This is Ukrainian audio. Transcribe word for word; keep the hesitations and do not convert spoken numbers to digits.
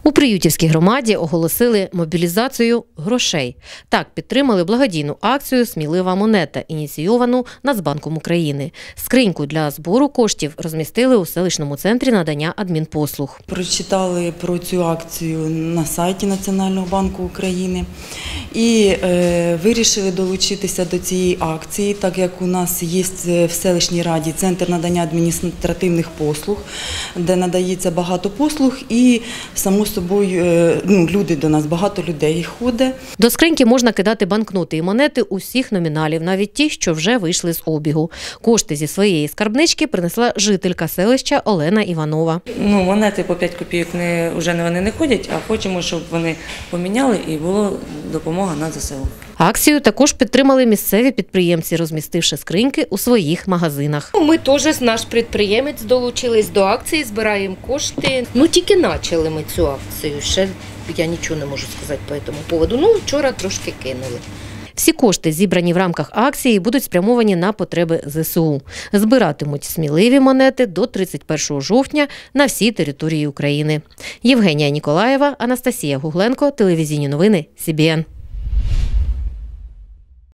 У Приютівській громаді оголосили мобілізацію грошей. Так підтримали благодійну акцію «Смілива монета», ініційовану Нацбанком України. Скриньку для збору коштів розмістили у селищному центрі надання адмінпослуг. Прочитали про цю акцію на сайті Національного банку України і е, вирішили долучитися до цієї акції, так як у нас є в селищній раді центр надання адміністративних послуг, де надається багато послуг і само собою, ну, люди до нас, багато людей ходить. До скриньки можна кидати банкноти і монети усіх номіналів, навіть ті, що вже вийшли з обігу. Кошти зі своєї скарбнички принесла жителька селища Олена Іванова. Ну, монети по п'ять копійок не, вже вони не ходять, а хочемо, щоб вони поміняли і була допомога на ЗСУ. Акцію також підтримали місцеві підприємці, розмістивши скриньки у своїх магазинах. Ми теж, наш підприємець, долучились до акції, збираємо кошти. Ну, тільки почали ми цю акцію, ще я нічого не можу сказати по цьому поводу. Ну, вчора трошки кинули. Всі кошти, зібрані в рамках акції, будуть спрямовані на потреби ЗСУ. Збиратимуть сміливі монети до тридцять першого жовтня на всій території України. Євгенія Ніколаєва, Анастасія Гугленко, телевізійні новини Сі Бі Ен.